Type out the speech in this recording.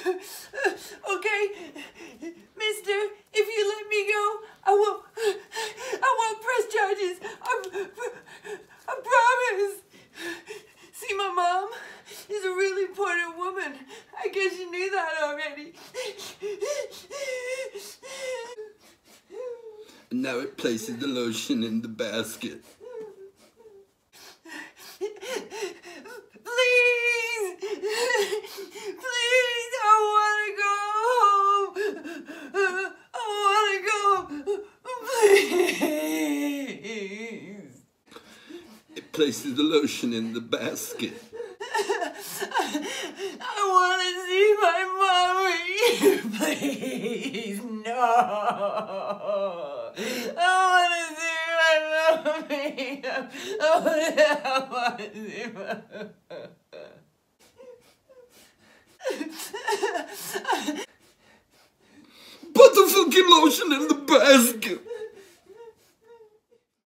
Okay, mister, if you let me go, I won't press charges. I promise. See, my mom is a really important woman. I guess you knew that already. And now it places the lotion in the basket. Please! Please, I want to go home. I want to go. Please. It places the lotion in the basket. I want to see my mommy. Please, no. I want to see my mommy. I want to see my Put the fucking lotion in the basket.